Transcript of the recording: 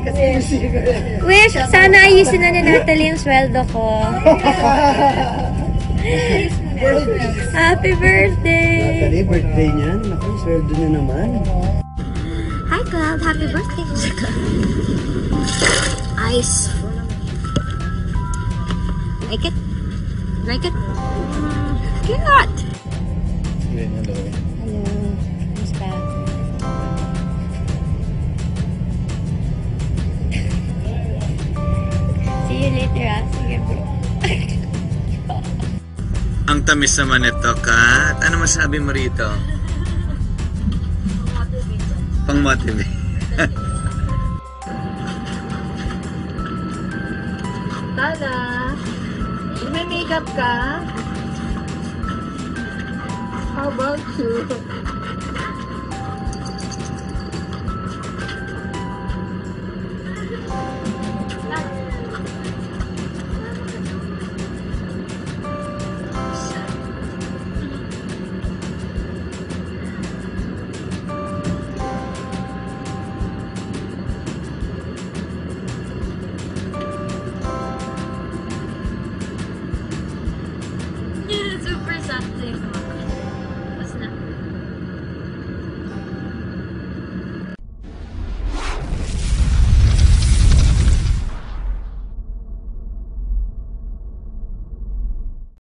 Wish, sana ayusin na ni Natalie yung sweldo ko. Happy birthday! Natalie, birthday niyan. Naku, sweldo niya naman. Hi, Cloud. Happy birthday. Ice. Like it? Like it? Cute! Hello. Hello. Kamusta? See you later, ah. Sige, bro. Ang tamis naman ito, Kat. Ano masabi mo rito? Pang-motivate. Tala, may makeup ka? How about you?